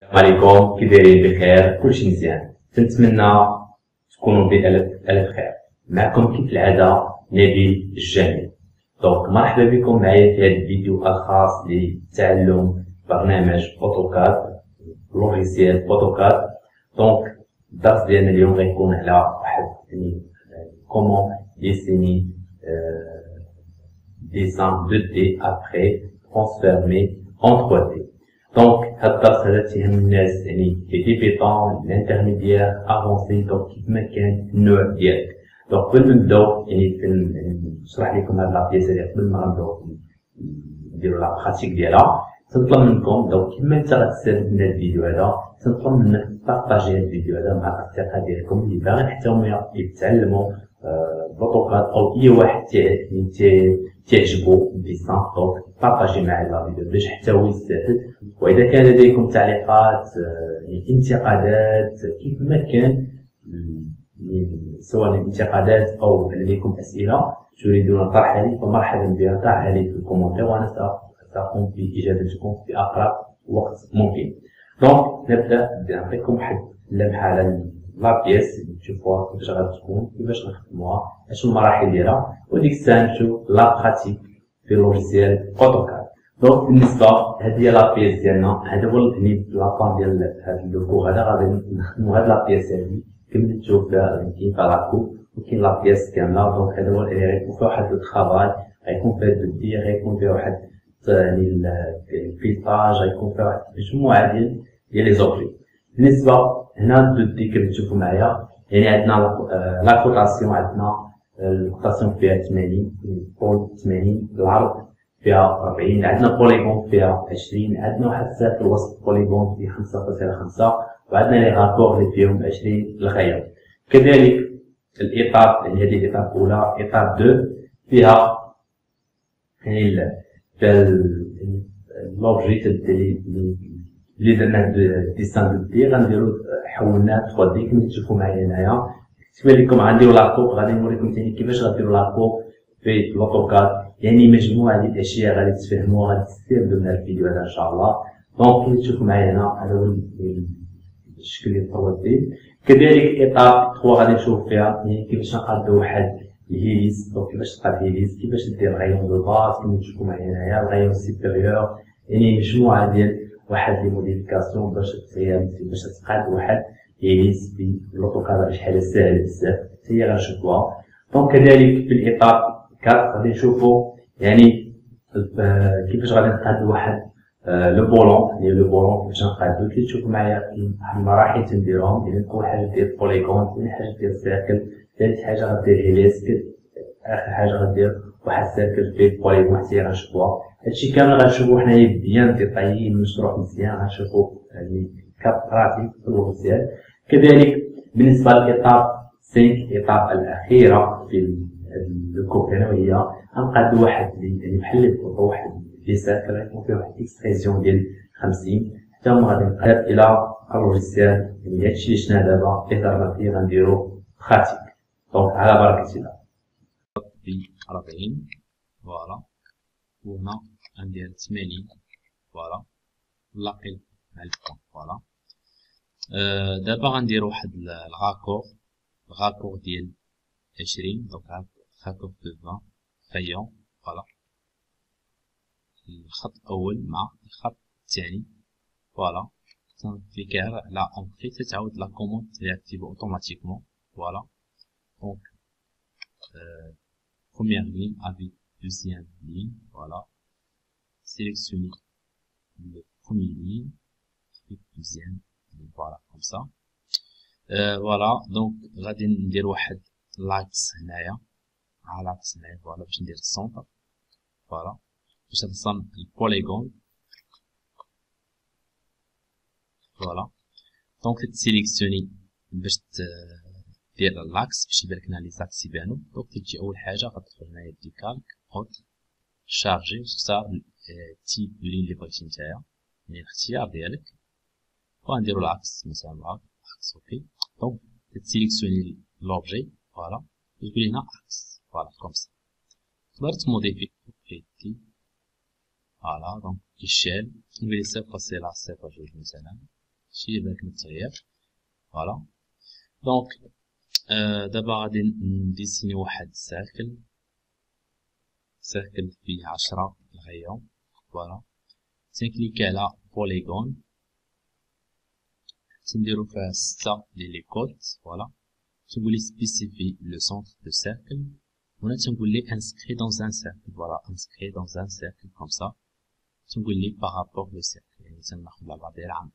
عليكم، كي دايرين بخير؟ كلشي مزيان. كنتمنى تكونوا بألف خير. معكم كيف العادة نبيل الجميل. دونك مرحبا بكم معايا في هذا الفيديو الخاص لتعلم برنامج اوتوكاد، لوجيسيال اوتوكاد. دونك الدرس ديالنا اليوم غيكون على واحد كومون ديسيني dessin 2D après transformé en 3D. دونك هاد الدرس هذا تيهم الناس لي ديبيطون الانترميديير افونسي. دونك كيفما كان النوع ديالك. دونك قبل ما نبداو نشرح لكم هاد لابيس هادي قبل ما نبداو نديرو لا براتيك ديالها، تنطلب منكم دونك كيما انت غتستافد من هاد الفيديو هذا، تنطلب منك بارطاجي هاد الفيديو هذا مع الاصدقاء ديالكم اللي باغيين حتى هما يتعلموا بوتوكاد او اي واحد تعجبو الديسان. دونك بارطاجي معاه لا فيديو باش حتى هو يستافد. واذا كان لديكم تعليقات انتقادات كيف ما كان، سواء انتقادات او لديكم اسئله تريدون طرحها لي، فمرحبا بها، طرحها لي في الكومنتير وانا ساقوم باجابتكم في اقرب وقت ممكن. دونك نبدا بنعطيكم واحد اللمحه على لا بيس تشوفوها كيفاش غتكون، كيفاش غنخدموها، اشنو المراحل ديالها، وديك الساعه نمشيو لا براتيك في لوجيسيال اوتوكاد. دونك بالنسبه هذه هي لا بيس ديالنا، هذا هو لابان ديال هذا اللوكو هذا. غادي نخدمو هاد لا بيس هذه كما تشوف فيها، كاين فيها لاكو وكاين لا بيس كامله. دونك هذا هو اللي غيكون فيها واحد الترافاي، غيكون فيها الدي، غيكون فيها واحد الفيلتاج، غيكون فيها واحد مجموعه ديال لي زوبجي. بالنسبه هنا الدي كما تشوفوا معايا، يعني عندنا لا كوتاسيون، عندنا الكوتاسيون فيها 80 بول 80، العرض فيها 40، عندنا بوليغون فيها 20، عندنا واحد ساكل وسط بوليغون فيه 5.5، وعندنا لي رابور اللي فيهم 20 لغايه. كذلك الاطار، يعني هذه الاطار الاولى، اطار 2 فيها يعني لوبجي اللي درناه ديسان دي غنديرو حولناه 3 دي كما تشوفوا معايا هنايا. كتبان لكم غنديرو لاكو، غادي نوريكم ثاني كيفاش غديرو لاكو في لوتوكاد. يعني مجموعه ديال الاشياء غادي تفهموها، غادي تستافدوا من الفيديو هذا ان شاء الله. دونك كما تشوفوا معايا هنا هذا هو الشكل ديال 3 دي. كذلك اطار 3 غادي نشوف فيها يعني كيفاش نقادو واحد الهيليس. دونك كيفاش تقاد الهيليس، كيفاش دير غايون دو باز كما تشوفوا معايا هنايا، الغايون سيبيريور، يعني مجموعه ديال واحد لي موديفيكاسيون باش تقاد واحد هيليس في لوتوكاد. باش حاجه ساهله بزاف هي غنشوفوها. دونك كذلك في الاطار 4 غادي نشوفوا يعني كيفاش غادي نقادو واحد لو بولون، يعني لو بولون كيفاش نقادو. كي تشوفوا معايا كاين واحد المراحل تنديرهم، يعني اول حاجه دير بوليغون، ثاني حاجه دير سيركل، ثالث حاجه غدير هيليس، اخر حاجه غدير واحد سيركل فيه بوليغون حتى غنشوفوها. هادشي كامل غنشوفو حنايا بيان ديطايي مشروح مزيان، غنشوفو يعني كبراتيك في اللوجيسيال. كذلك بالنسبه للاطار 5، الاطار الاخيره في الكور هنا، وهي غنقادو واحد يعني بحال اللي فوق واحد لي سيركل غيكون فيه واحد اكستريزيون ديال 50، حتى هما غادي نقاد الى اللوجيسيال. يعني هادشي اللي شفنا دابا اطارنا فيه غنديرو براتيك. دونك على بركه الله. في 40 فوالا، وهنا غندير 80 فوالا، نلاقي مع البوان فوالا. دابا غندير واحد الغاكور ديال 20. دونك غاكور دو 20 خيون فوالا، الخط الاول مع الخط الثاني فوالا. تنكليكيها على اونكري، تتعاود لا كوموند ترياكتيفو اوتوماتيكمون فوالا. دونك première ligne avec deuxième ligne, voilà. Sélectionnez le premier ligne avec deuxième ligne, voilà, comme ça. Voilà, donc غادي ندير واحد لاكس هنايا، مع لاكس هنايا فوالا باش ندير السونتر فوالا، باش نرسم البوليغون فوالا. دونك تسيليكسيوني باش دير لاكس باش يبان لنا لي زاكس يبانو. دونك تجي اول حاجه غتدخل هنايا ديكالك اوت شارجي وتختار تيب لين اللي بغيتي نتايا، يعني الاختيار ديالك، وغنديرو العكس مثلا العكس. اوكي، دونك تسيليكسيوني لوبجي فوالا، تقول هنا عكس فوالا كومسا. تقدر تموديفي فوالا. دونك كيشال نولي 0.0 0.2 مثلا شي بالك متغير. فوالا دونك دابا غادي نديسيني واحد سيركل فيه 10 غيون. فوالا تنكليكي على بوليغون، تنديرو فيها 6 لي كوت. فوالا تنقول لي سبيسيفي لو سونتر دو سيركل، هنا تنقول لي انسكري دون ان سيركل. فوالا انسكري دون ان سيركل كوم سا، تنقول لي بارابور لو سيركل، يعني تناخد العبارة عن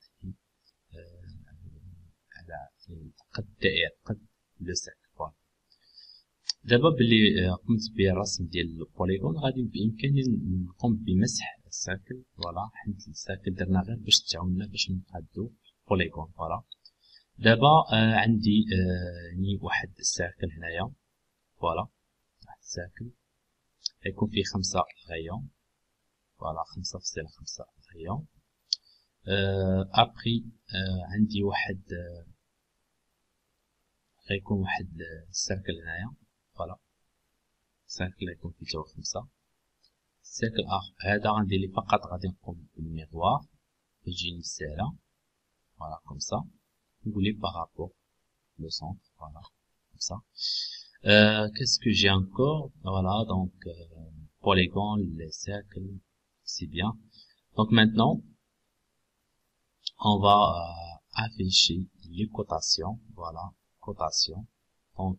على قد الدائرة قد لو سيركل. فوالا دابا بلي قمت بالرسم ديال البوليغون غادي بإمكاني نقوم بمسح السيركل. فوالا حيت السيركل درنا غير باش تعاوننا باش نقادو البوليغون. فوالا دابا عندي يعني واحد السيركل هنايا. فوالا واحد السيركل غيكون فيه 5 غيون. فوالا 5.5 غيون. ابخي عندي واحد غيكون واحد السيركل هنايا. فوالا السيركل غيكون فيه تا 5. السيركل هذا غندير لي فقط غادي نقوم بالميغوار تجيني ساهله. فوالا كوم سا نقول لي بارابور لو سونتر. فوالا كوم سا. qu'est-ce que j'ai encore? Voilà, donc polygone, les cercles, c'est bien. Donc maintenant, on va afficher les cotations. Voilà, cotation. Donc,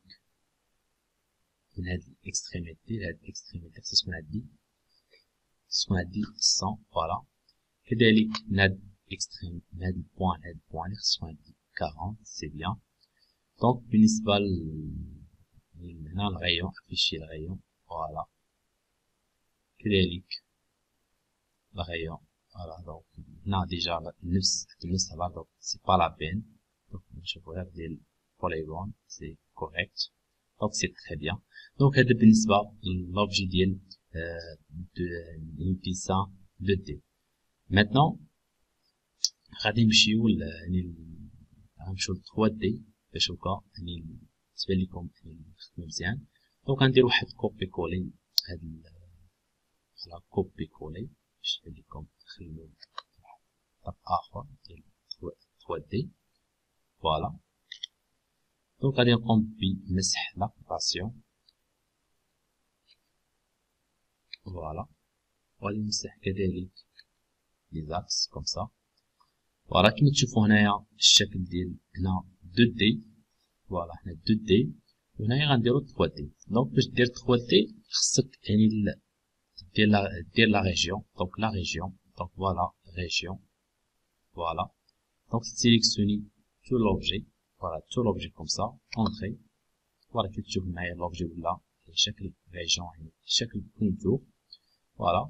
l'extrémité, c'est ce qu'on a dit. Ce qu'on a dit 100. Voilà. كذلك ناد extrême, ناد point, ce qu'on a dit 40, c'est bien. Donc, بالنسبة هنا الغيون افيشي الغيون. فوالا كذلك الغيون. فوالا دونك هنا ديجا نفس هذا، دونك سي با لا بين. دونك نشوفو غير ديال بوليغون سي كوريكت. دونك سي تري بيان. دونك هذا بالنسبة لوبجي ديال ديسان 2D. ماتنون غادي نمشيو يعني غنمشيو ل 3D باش هكا يعني تبان لكم نخدمو مزيان. دونك غندير واحد كوبي كولي هاد على كوبي كولي باش تبان لكم نخليو طرف اخر ديال 3D. فوالا دونك غادي نقوم بمسح لا كوطاسيون. فوالا وغادي نمسح كذلك لي زاكس كوم سا. فوالا كيما تشوفو هنايا الشكل ديال هنا 2D. فوالا هنا 2D وهنايا غنديرو 3D. دونك باش دير 3D خصك يعني دير لا ريجيون. دونك لا ريجيون، دونك فوالا ريجيون. فوالا دونك تسيليكسيوني تو لوبجي. فوالا تو لوبجي كوم سا اونتري. فوالا كي تشوف معايا لوبجي ولا شكل ريجيون يعني شكل كونتور. فوالا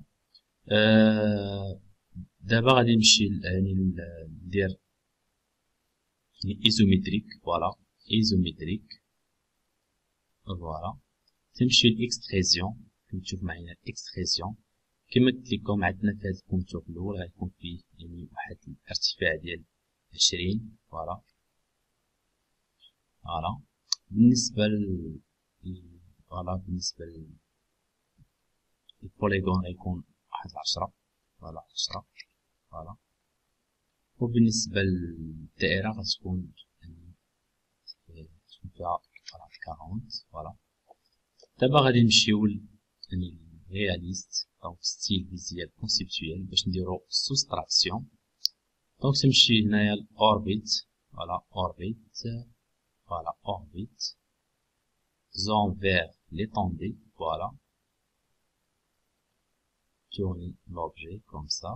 دابا غادي نمشي يعني ندير ايزوميتريك. فوالا ايزوميتريك. فوالا تمشي الاكستريزيون كما تشوف معايا الاكستريزيون. كما قلت لكم عندنا في هذا الكونتور الاول غيكون فيه يعني واحد الارتفاع ديال 20. فوالا فوالا بالنسبه فوالا بالنسبه للبوليغون غيكون واحد 10. فوالا 10. فوالا وبالنسبه للدائره غتكون فيها 40. فوالا دابا غادي نمشيو يعني رياليست دونك ستيل فيزيال كونسيبتويال باش نديرو سوستراكسيون. دونك تمشي هنايا الاوربيت. فوالا اوربيت. فوالا اوربيت زون فير ليتوندي. فوالا tourner l'objet comme ça.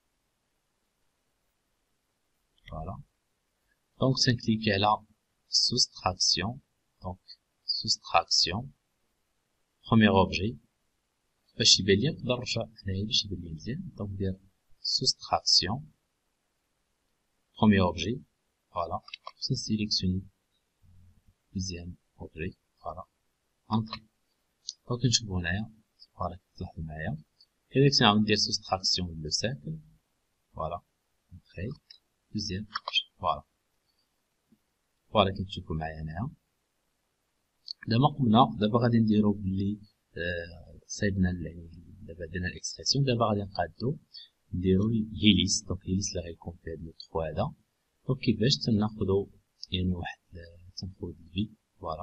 Voilà. Donc, c'est cliquer là, soustraction. Donc, soustraction. Premier objet. باش يبان لي نقدر نرجع هنايا باش يبان لي مزيان. دونك ندير soustraction. Premier objet. Voilà. Je sélectionne deuxième objet. Voilà. Entrée. Donc, نشوفو هنايا. فوالا تلاحظوا معايا. كذلك سنعاود ندير soustraction لو cercle. فوالا. Entrée. Deuxième. Voilà. فوالا كي تشوفوا معايا هنايا. دابا غادي نديرو بلي صايبنا دابا درنا الاكستراسيون. دابا غادي نقادو نديرو الهيليس. دونك الهيليس اللي غيكون في هاد لو 3 هذا. دونك كيفاش تناخدو يعني واحد تنخد الفي فوالا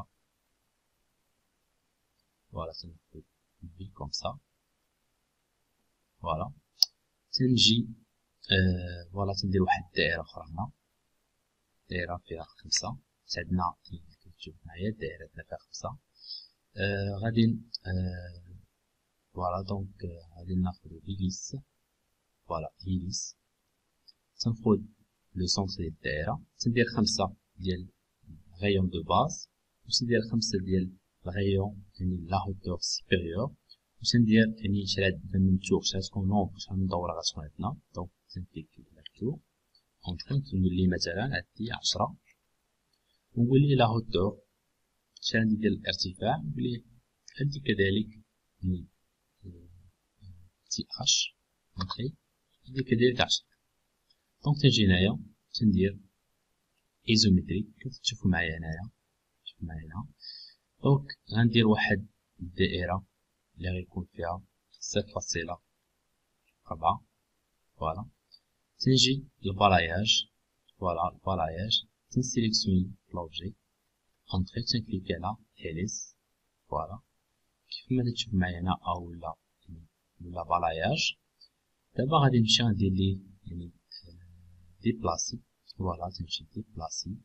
تناخد الفي كوم سا فوالا تنجي فوالا تندير واحد الدائرة أخرى هنا دائرة فيها 5 عندنا كتشوف معايا الدائرة فيها 5 غادي فوالا دونك غادي ناخدو هيليس فوالا هيليس تنخد لو سونتر ديال الدائرة تندير 5 ديال غايون دو باز وتندير 5 ديال الغايون يعني لا هوتور سوبيريور وتندير يعني شحال من تور شحال تكون نومبر شحال من دورة غتكون عندنا دونك تنكليك على التور اونطري تنقول لي مثلا عندي 10 ونقول لي لا هوتور شحال عندي ديال الارتفاع نقول لي عندي كذلك يعني تي اش اونطري عندي كذلك 10 دونك تنجي هنايا تندير ايزومتريك كيف تشوفوا معايا هنايا دونك غندير واحد الدائرة اللي غيكون فيها 7.4 فوالا تنجي للبالاياج فوالا البالاياج تنسيليكسيوني لوبجي اونطري تنكليكي على هيليس فوالا كيف ما تشوف معايا هنا اولا بالاياج دابا غادي نمشي ندير ليه يعني ديبلاسي فوالا تنمشي ديبلاسي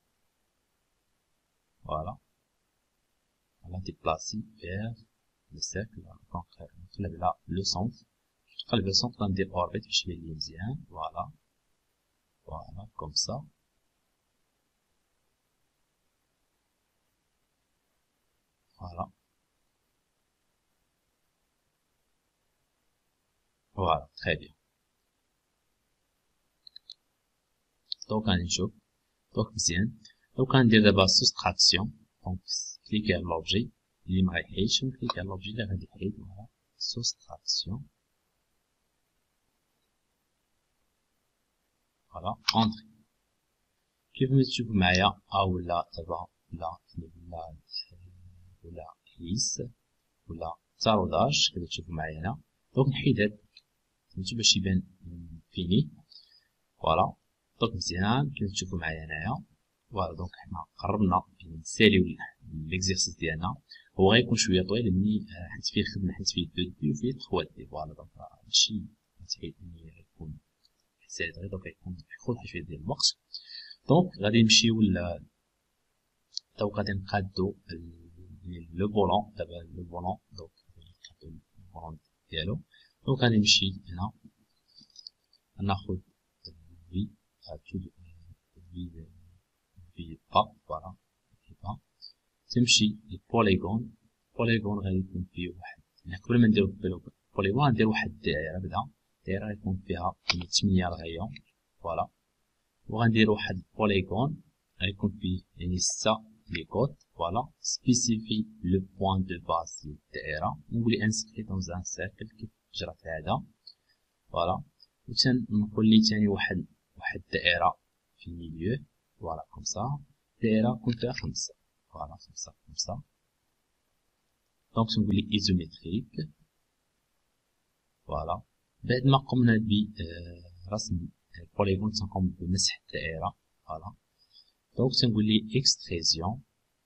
فوالا ديبلاسي فيغ لو سيركل دونك نقلب على لو سونتر نقلب على سونتر ندير اوربيت باش يبان لي مزيان فوالا كوم سا فوالا تري بيان دونك غادي نشوف دونك مزيان دونك غندير دابا سوستراكسيون دونك كليكي على لوبجي اللي مغيحيدش ونكليكي على لوبجي اللي غادي يحيد فوالا سوستراكسيون فوالا اونطري كيف ما تشوفوا معايا اولا دابا ولا هيس ولا تاروداج كما تشوفوا معايا هنا دونك نحيد هاد سميتو باش يبان فيني فوالا دونك مزيان كما تشوفوا معايا هنايا فوالا دونك حنا قربنا نساليو ليكزيرسيس ديالنا هو غيكون شويه طويل ملي حيت فيه الخدمه حيت فيه 2 دي وفيه 3 دي فوالا دونك هادشي متحيد ملي غيكون حساب غير دونك غيكون ياخد شويه ديال الوقت دونك غادي نمشيو دونك غادي نقادو لو فولون دابا لو فولون دونك نقادو الفولون ديالو دونك غادي نمشي هنا ناخد في با فوالا في با تمشي للبوليغون غادي يكون فيه واحد قبل ما نديرو البوليغون غندير واحد الدائرة بدا دائرة غيكون فيها 8 الغيون فوالا وغندير واحد البوليغون غيكون فيه يعني 6 لي كوت فوالا سبيسيفي لو بوين دو باز ديال الدائرة نقولي انسكري دون ان سيركل كيف جرات العادة فوالا وتنقول لي تاني واحد الدائرة في الميليو فوالا كوم سا دائرة يكون فيها 5 فوالا 5 دونك تنقول لي ايزومتريك فوالا بعد ما قمنا برسم البوليغون تنقوم بمسح الدائرة فوالا دونك تنقول لي اكستريزيون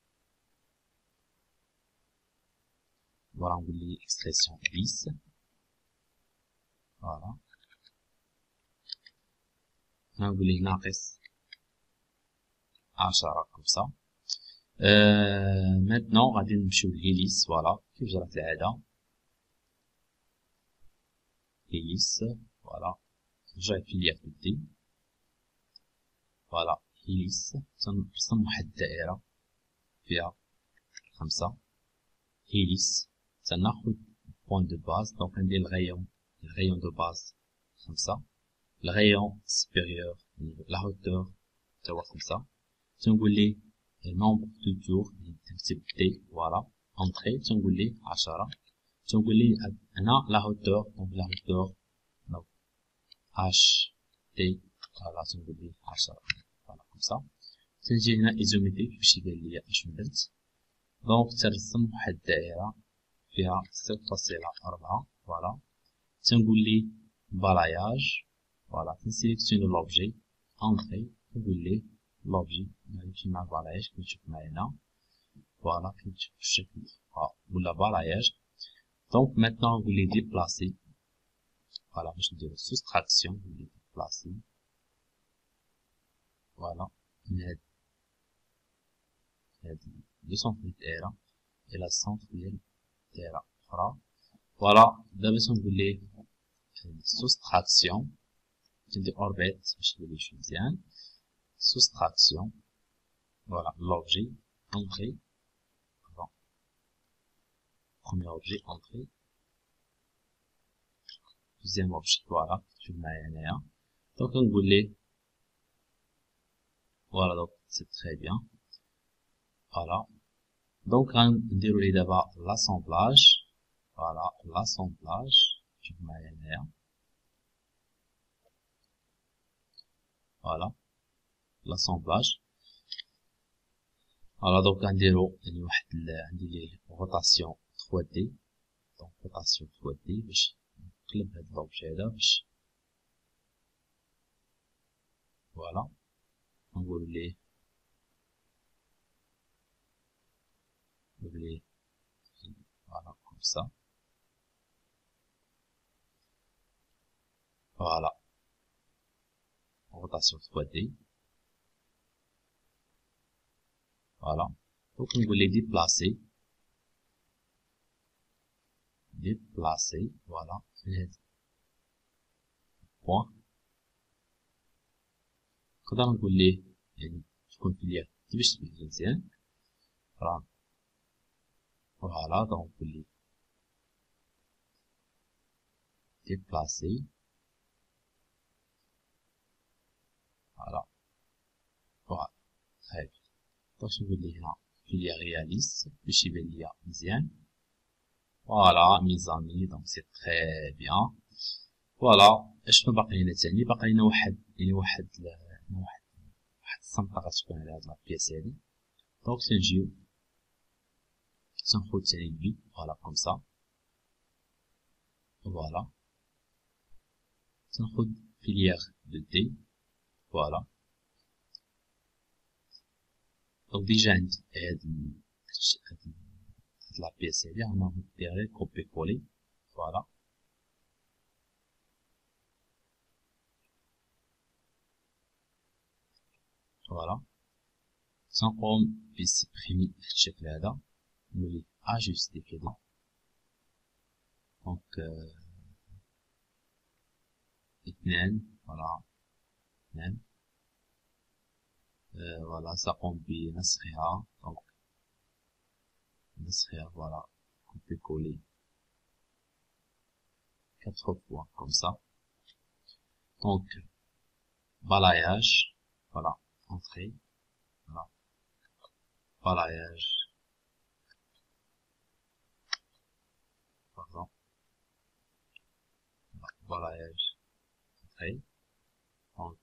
فوالا نقول لي اكستريزيون 10 فوالا نقول لي ناقص 10 كوم سا مانتنون غادي نمشيو للهيليس فوالا كيف جرات العادة هيليس فوالا نرجع في ليا في يدي فوالا هيليس تنرسم واحد الدائرة فيها 5 هيليس تناخد بوين دو باز دونك ندير الغيون دو باز 5 الغيون سوبيريور لا هوتور تا هو 5 تنقول لي النومبر دو تور تنكتب دي فوالا اونطري تنقول لي 10 تنقول لي هنا لا هوتور دونك لا هوتور دونك اش دي فوالا تنقول لي 10 فوالا كوم سا تنجي هنا ايزومتريك باش يبان ليا اش درت دونك ترسم واحد الدائرة فيها 6.4 فوالا تنقول لي بالاياج فوالا تنسيليكسيوني لوبجي اونطري نقول ليه l'objet نمشي مع البالاياج كما تشوف معايا فوالا كما تشوف الشكل ولا بالاياج. دونك مانتنون نقول ليه ديبلاسي فوالا باش نديرو سوستراكسيون نقول ليه ديبلاسي فوالا من هاد لو سونتر دائرة إلى السونتر ديال دائرة أخرى. فوالا دابا تنقول ليه سوستراكسيون تندير أوربيت باش يولي يمشي مزيان. soustraction, voilà l'objet, entrée, bon. Premier objet, entrée, deuxième objet, voilà, je mets un. Donc on voulait, voilà, donc c'est très bien, voilà. Donc on déroule d'abord l'assemblage, voilà, l'assemblage, je mets un. Voilà, l'assemblage. Alors donc نديرو يعني واحد عندي ليه روتاسيون 3D دونك روتاسيون 3D باش نقلب هاد لوبجي هذا باش فوالا نقول ليه فوالا كوم سا فوالا روتاسيون 3D فوالا دونك نقول ليه déplacer فوالا من هاد بوان نقدر نقول ليه يعني تكون في اليد باش تبان لي مزيان فوالا دونك نقول ليه déplacer فوالا فوالا très bien. باش نقول ليه هنا فيليا réaliste باش يبان ليا مزيان. فوالا ميزامي دونك سي تري بيان. فوالا اش باقي لنا تاني؟ باقي لنا واحد السمطه غتكون على هاد لابياس هادي. دونك تنجيو تنخد تاني البي فوالا كوم سا فوالا تنخد فيليير دو دي فوالا. دونك ديجا عندي هاد لابياس هادي انا ندير غير كوبي كولي فوالا. فوالا تنقوم بسيبريمي هاد الشكل هذا نولي اجوستي كده دونك اثنان فوالا اثنان فوالا سأقوم بنسخها دونك نسخها فوالا كوبي كولي 4 fois comme ça. Donc balayage voilà entrée voilà balayage pardon balayage entrée donc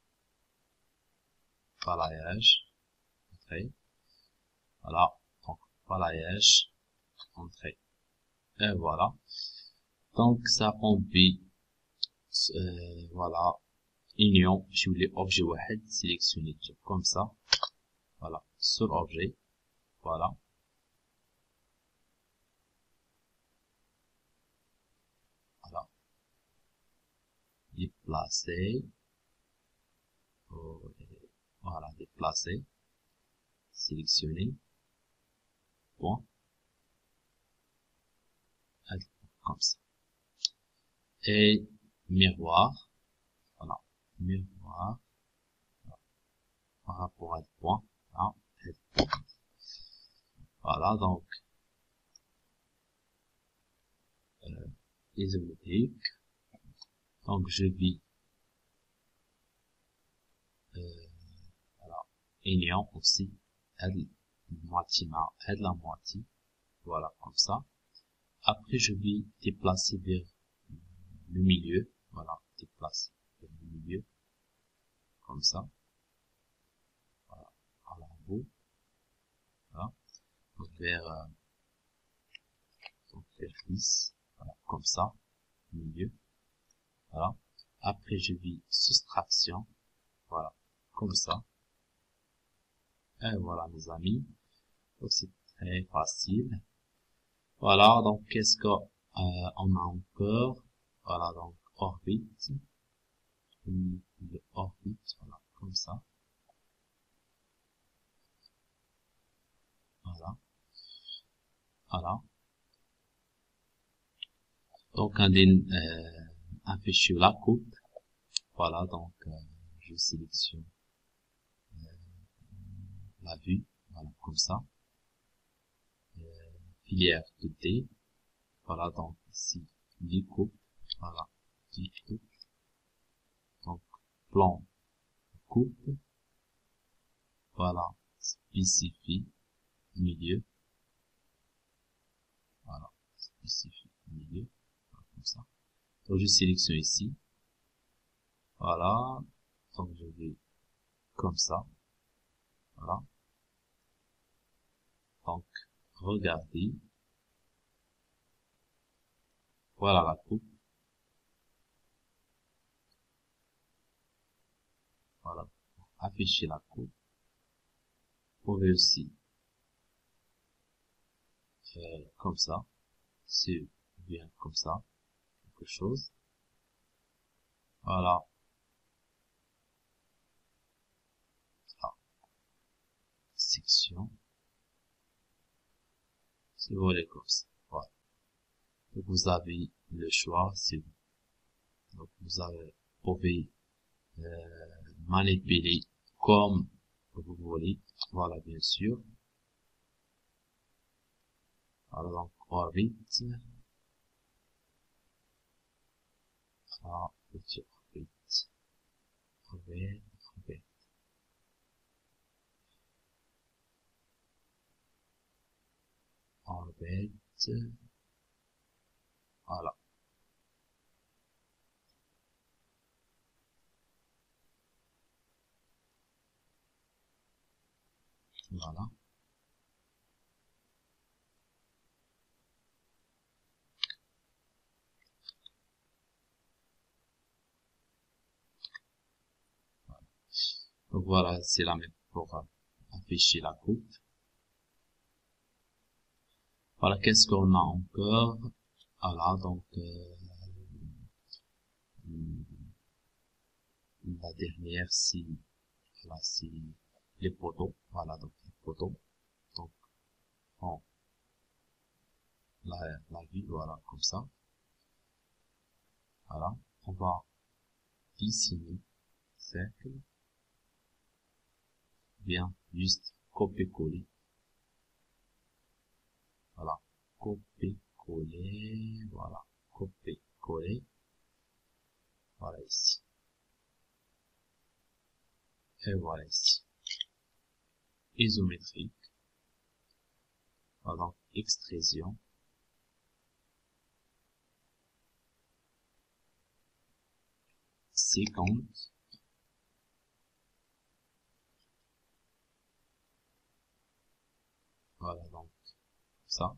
balayage entrée voilà donc balayage entrée et voilà. Donc ça remplit voilà union je voulais objet واحد sélectionner comme ça voilà sur objet voilà voilà déplacer voilà déplacer sélectionner point comme ça et miroir voilà miroir voilà. Par rapport à point là voilà donc isométrique donc je vis voilà union aussi aide moitié aide la moitié voilà comme ça. Après je vais déplacer vers le milieu voilà déplacer vers le milieu comme ça voilà à l'envers voilà donc vers 10 voilà comme ça milieu voilà. Après je vais soustraction voilà comme ça. Et voilà mes amis. Donc c'est très facile. Voilà, donc qu'est-ce qu'on a encore? Voilà, donc orbite. Le orbite, voilà, comme ça. Voilà. Voilà. Donc on affiche la coupe. Voilà, donc je sélectionne la vue, voilà, comme ça. Filière de D. Voilà, donc ici, les coupes. Voilà, 10 coupes. Donc, plan coupe. Voilà, spécifie milieu. Voilà, spécifie milieu. Voilà, comme ça. Donc, je sélectionne ici. Voilà. Donc, je vais comme ça. Voilà. Donc, regardez. Voilà la coupe. Voilà. Afficher la coupe. Vous pouvez aussi comme ça. C'est bien comme ça. Quelque chose. Voilà. Ah. Section. Si vous voulez comme ça. Voilà. Donc, vous avez le choix. Donc, vous pouvez manipuler comme vous voulez. Voilà, bien sûr. Alors, donc, orbite. Voilà, petit orbite. Orbite, orbite. Orbite. Voilà. Voilà. Donc voilà, c'est la même pour afficher la coupe. Voilà, qu'est-ce qu'on a encore? Voilà, donc la dernière, c'est voilà, c'est les poteaux. Voilà, donc les poteaux. Donc on la vue, voilà, comme ça. Voilà, on va dessiner cercle. Bien, juste copier-coller. Voilà, copier-coller. Voilà, copier-coller. Voilà ici. Et voilà ici. Isométrique. Voilà, donc extrusion. Séquence. Voilà, donc ça.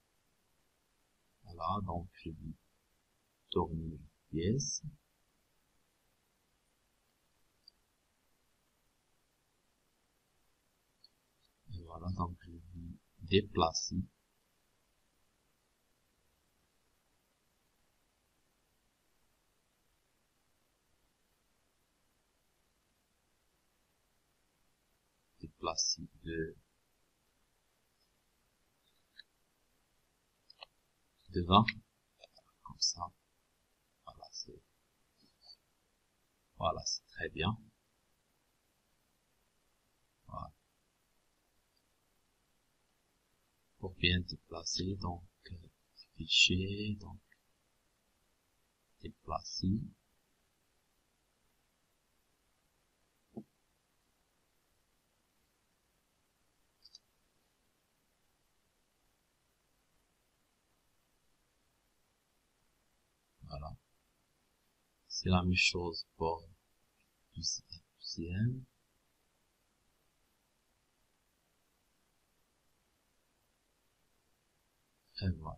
Voilà, donc je vais tourner une pièce. Et voilà, donc je vais déplacer. Déplacer devant. Comme ça. Voilà, c'est très bien. Voilà. Pour bien déplacer, donc, afficher, donc, déplacer. Voilà. C'est la même chose pour deuxième. Et voilà.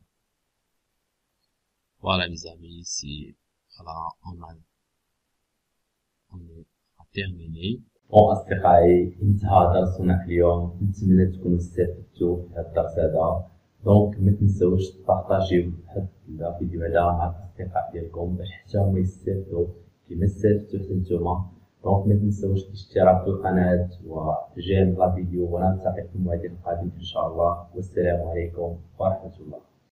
Voilà, mes amis, ici, voilà, on a terminé. بون اصدقائي، انتهى درسنا اليوم، نتمنى تكونوا استفدتوا في هذا الدرس هذا. دونك ما تنساوش تبارطاجيو هذا الفيديو هذا مع الاصدقاء ديالكم باش حتى هما يستافدوا كيما استفدتوا حتى نتوما. دونك ما تنساوش الاشتراك في القناة وجيم لا فيديو، ونلتقيكم في الفيديو القادم ان شاء الله. والسلام عليكم ورحمة الله.